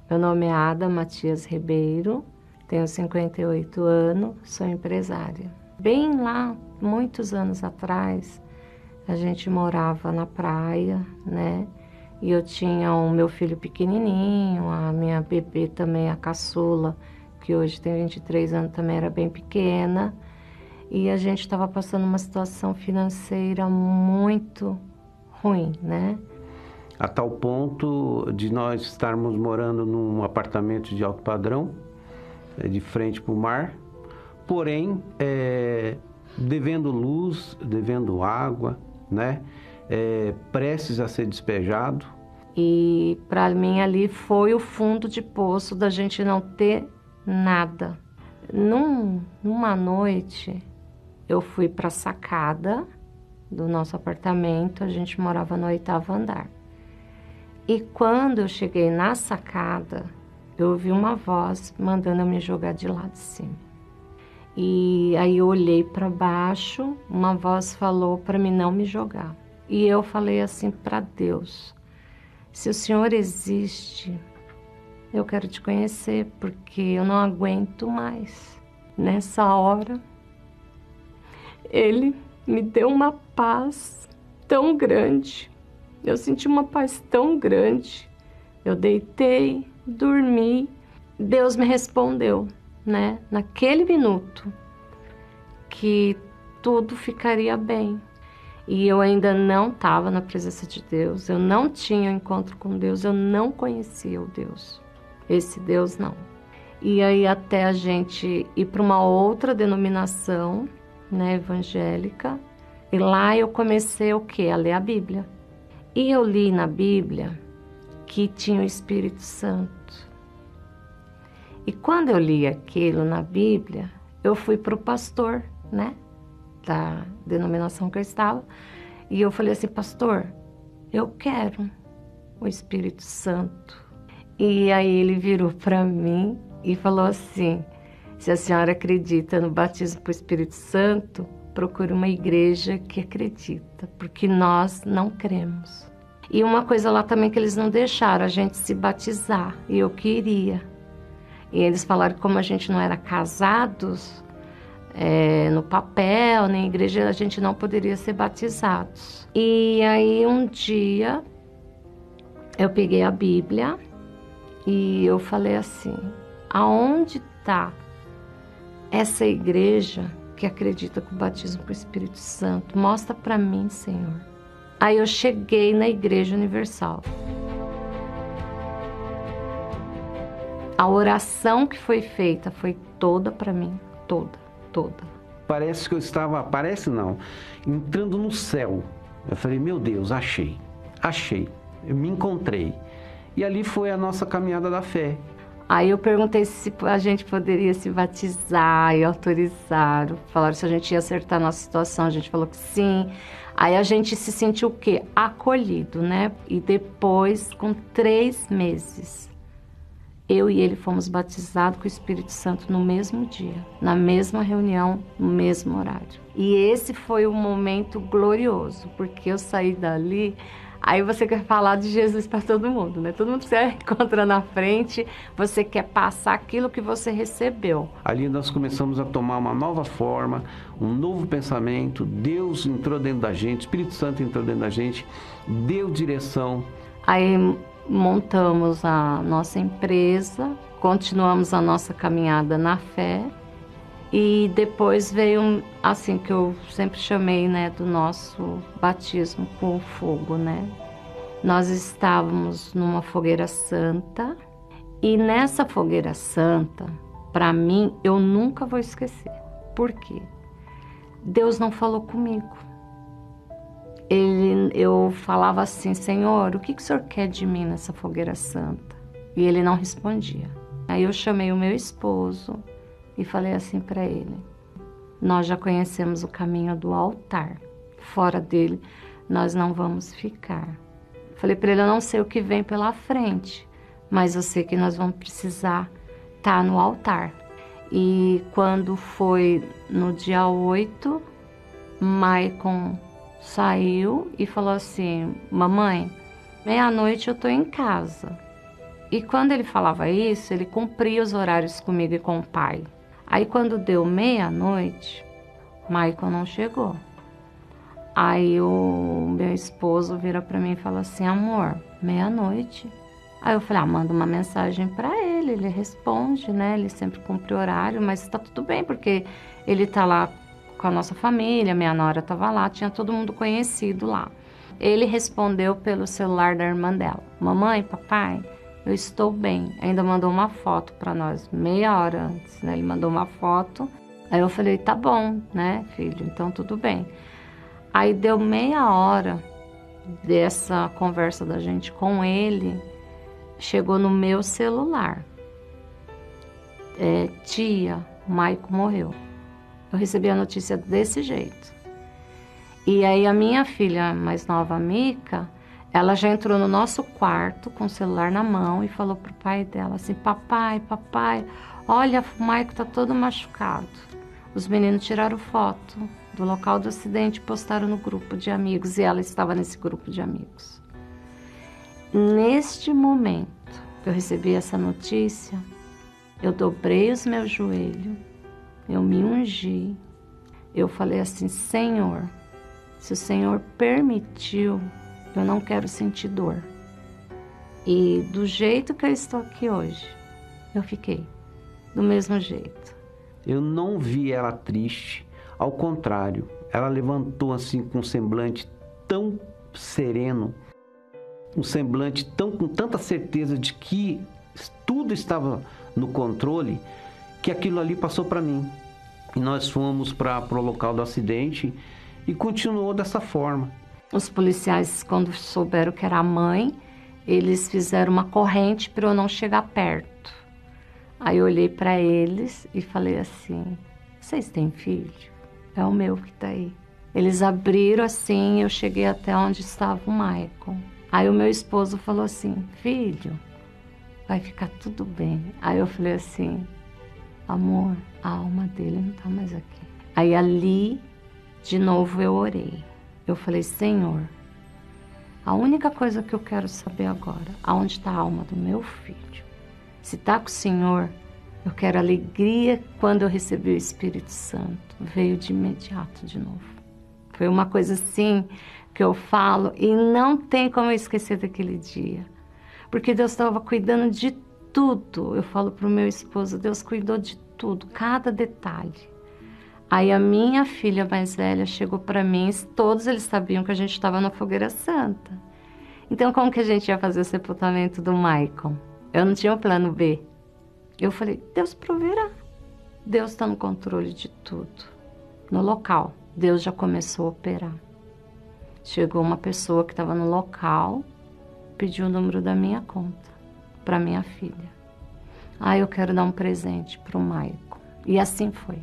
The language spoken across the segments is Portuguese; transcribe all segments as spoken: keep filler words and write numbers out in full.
Meu nome é Ada Matias Ribeiro, tenho cinquenta e oito anos, sou empresária. Bem lá, muitos anos atrás, a gente morava na praia, né? E eu tinha o meu filho pequenininho, a minha bebê também, a caçula, que hoje tem vinte e três anos, também era bem pequena. E a gente estava passando uma situação financeira muito ruim, né? A tal ponto de nós estarmos morando num apartamento de alto padrão, de frente para o mar, porém, é, devendo luz, devendo água, né? É, prestes a ser despejado. E para mim ali foi o fundo de poço da gente não ter nada. Num, numa noite, eu fui para a sacada do nosso apartamento, a gente morava no oitavo andar. E quando eu cheguei na sacada, eu ouvi uma voz mandando eu me jogar de lá de cima. E aí eu olhei para baixo, uma voz falou para mim não me jogar. E eu falei assim para Deus: se o Senhor existe, eu quero te conhecer, porque eu não aguento mais. Nessa hora, Ele me deu uma paz tão grande. Eu senti uma paz tão grande. Eu deitei, dormi. Deus me respondeu, né? Naquele minuto, que tudo ficaria bem. E eu ainda não estava na presença de Deus, eu não tinha encontro com Deus, eu não conhecia o Deus, esse Deus não. E aí até a gente ir para uma outra denominação, né, evangélica, e lá eu comecei o quê? A ler a Bíblia. E eu li na Bíblia que tinha o Espírito Santo. E quando eu li aquilo na Bíblia, eu fui para o pastor, né, da denominação que eu estava, e eu falei assim: pastor, eu quero o Espírito Santo. E aí ele virou para mim e falou assim: se a senhora acredita no batismo com o Espírito Santo, procure uma igreja que acredita, porque nós não cremos. E uma coisa lá também que eles não deixaram a gente se batizar, e eu queria. E eles falaram que como a gente não era casados, É, no papel, na igreja, a gente não poderia ser batizados. E aí um dia eu peguei a Bíblia e eu falei assim: aonde está essa igreja que acredita com o batismo com o Espírito Santo? Mostra para mim, Senhor. Aí eu cheguei na Igreja Universal. A oração que foi feita foi toda para mim, toda. Toda. Parece que eu estava, parece não, entrando no céu. Eu falei: meu Deus, achei, achei, eu me encontrei. E ali foi a nossa caminhada da fé. Aí eu perguntei se a gente poderia se batizar e autorizaram. Falaram se a gente ia acertar a nossa situação, a gente falou que sim. Aí a gente se sentiu o quê? Acolhido, né? E depois, com três meses, eu e ele fomos batizados com o Espírito Santo no mesmo dia, na mesma reunião, no mesmo horário. E esse foi um momento glorioso, porque eu saí dali, aí você quer falar de Jesus para todo mundo, né? Todo mundo que você encontra na frente, você quer passar aquilo que você recebeu. Ali nós começamos a tomar uma nova forma, um novo pensamento. Deus entrou dentro da gente, o Espírito Santo entrou dentro da gente, deu direção. Aí montamos a nossa empresa, continuamos a nossa caminhada na fé e depois veio, assim, que eu sempre chamei, né, do nosso batismo com o fogo, né? Nós estávamos numa fogueira santa e nessa fogueira santa, para mim, eu nunca vou esquecer. Por quê? Deus não falou comigo. Ele, eu falava assim: Senhor, o que, que o Senhor quer de mim nessa fogueira santa? E ele não respondia. Aí eu chamei o meu esposo e falei assim para ele: nós já conhecemos o caminho do altar. Fora dele, nós não vamos ficar. Falei para ele: eu não sei o que vem pela frente, mas eu sei que nós vamos precisar estar no altar. E quando foi no dia oito, Maicon saiu e falou assim: mamãe, meia-noite eu tô em casa. E quando ele falava isso, ele cumpria os horários comigo e com o pai. Aí quando deu meia-noite, Michael não chegou. Aí o meu esposo vira para mim e fala assim, amor, meia-noite. Aí eu falei, ah, manda uma mensagem para ele, ele responde, né? Ele sempre cumpre o horário, mas tá tudo bem, porque ele tá lá com a nossa família, minha nora tava lá, tinha todo mundo conhecido lá. Ele respondeu pelo celular da irmã dela, mamãe, papai, eu estou bem. Ainda mandou uma foto para nós, meia hora antes, né? Ele mandou uma foto, aí eu falei, tá bom, né, filho, então tudo bem. Aí deu meia hora dessa conversa da gente com ele, chegou no meu celular. É, tia, o Maico morreu. Eu recebi a notícia desse jeito. E aí a minha filha mais nova, a Mica, ela já entrou no nosso quarto com o celular na mão e falou pro pai dela assim, papai, papai, olha, o Maico tá todo machucado. Os meninos tiraram foto do local do acidente e postaram no grupo de amigos, e ela estava nesse grupo de amigos. Neste momento que eu recebi essa notícia, eu dobrei os meus joelhos, eu me ungi, eu falei assim, Senhor, se o Senhor permitiu, eu não quero sentir dor. E do jeito que eu estou aqui hoje, eu fiquei do mesmo jeito. Eu não vi ela triste, ao contrário, ela levantou assim com um semblante tão sereno, um semblante tão, com tanta certeza de que tudo estava no controle, que aquilo ali passou para mim. E nós fomos para o local do acidente e continuou dessa forma. Os policiais, quando souberam que era a mãe, eles fizeram uma corrente para eu não chegar perto. Aí eu olhei para eles e falei assim, vocês têm filho? É o meu que tá aí. Eles abriram assim, eu cheguei até onde estava o Michael. Aí o meu esposo falou assim, filho, vai ficar tudo bem. Aí eu falei assim, amor, a alma dele não tá mais aqui. Aí ali, de novo eu orei. Eu falei, Senhor, a única coisa que eu quero saber agora, aonde está a alma do meu filho? Se tá com o Senhor, eu quero alegria quando eu recebi o Espírito Santo. Veio de imediato de novo. Foi uma coisa assim que eu falo e não tem como eu esquecer daquele dia. Porque Deus estava cuidando de tudo. Eu falo pro meu esposo, Deus cuidou de tudo, cada detalhe. Aí a minha filha mais velha chegou para mim, todos eles sabiam que a gente estava na Fogueira Santa. Então como que a gente ia fazer o sepultamento do Michael? Eu não tinha um plano B. Eu falei, Deus proverá. Deus está no controle de tudo. No local, Deus já começou a operar. Chegou uma pessoa que estava no local, pediu o número da minha conta para minha filha. Ah, eu quero dar um presente para o Michael. E assim foi.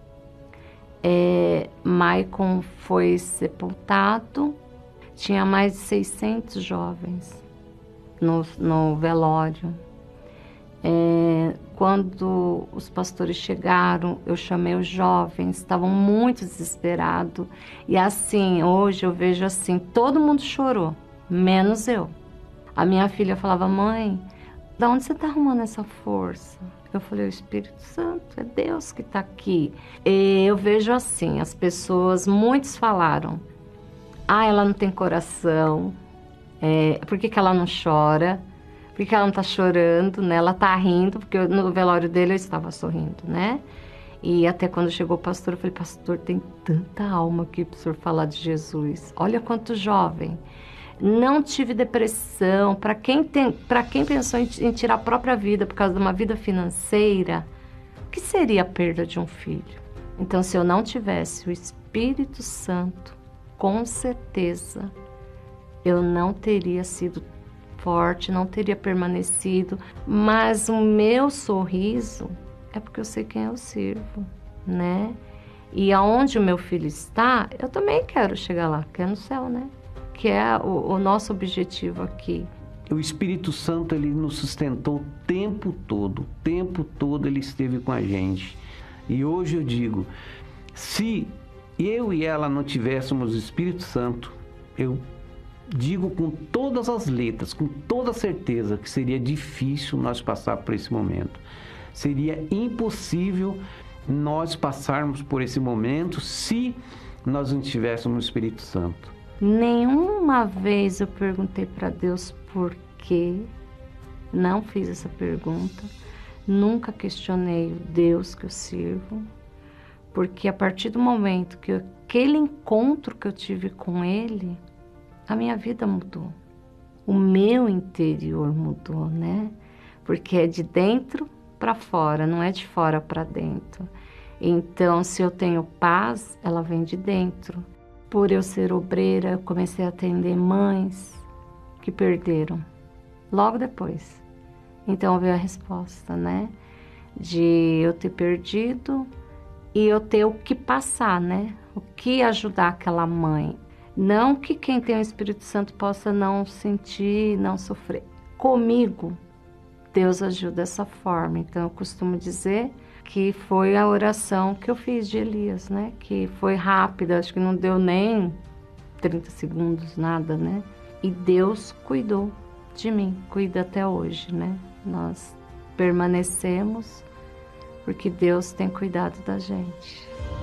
É, Michael foi sepultado, tinha mais de seiscentos jovens no, no velório. É, quando os pastores chegaram, eu chamei os jovens, estavam muito desesperados. E assim, hoje eu vejo assim, todo mundo chorou, menos eu. A minha filha falava, mãe, de onde você está arrumando essa força? Eu falei, o Espírito Santo, é Deus que está aqui. E eu vejo assim, as pessoas, muitos falaram, ah, ela não tem coração, é, por que que ela não chora? Por que ela não está chorando, né? Ela está rindo, porque eu, no velório dele eu estava sorrindo, né? E até quando chegou o pastor, eu falei, pastor, tem tanta alma aqui para o senhor falar de Jesus. Olha quanto jovem. Não tive depressão. Para quem, tem, para quem pensou em, em tirar a própria vida por causa de uma vida financeira, o que seria a perda de um filho? Então, se eu não tivesse o Espírito Santo, com certeza, eu não teria sido forte, não teria permanecido. Mas o meu sorriso é porque eu sei quem eu sirvo, né? E aonde o meu filho está, eu também quero chegar lá, que é no céu, né? Que é o, o nosso objetivo aqui. O Espírito Santo, ele nos sustentou o tempo todo, o tempo todo ele esteve com a gente. E hoje eu digo, se eu e ela não tivéssemos o Espírito Santo, eu digo com todas as letras, com toda certeza, que seria difícil nós passar por esse momento. Seria impossível nós passarmos por esse momento se nós não tivéssemos o Espírito Santo. Nenhuma vez eu perguntei para Deus por quê. Não fiz essa pergunta. Nunca questionei o Deus que eu sirvo. Porque a partir do momento que eu, aquele encontro que eu tive com Ele, a minha vida mudou. O meu interior mudou, né? Porque é de dentro para fora, não é de fora para dentro. Então, se eu tenho paz, ela vem de dentro. Por eu ser obreira, eu comecei a atender mães que perderam logo depois. Então veio a resposta, né? De eu ter perdido e eu ter o que passar, né? O que ajudar aquela mãe. Não que quem tem o Espírito Santo possa não sentir, não sofrer. Comigo, Deus ajuda dessa forma. Então eu costumo dizer que foi a oração que eu fiz de Elias, né? Que foi rápida, acho que não deu nem trinta segundos, nada, né? E Deus cuidou de mim, cuida até hoje, né? Nós permanecemos porque Deus tem cuidado da gente.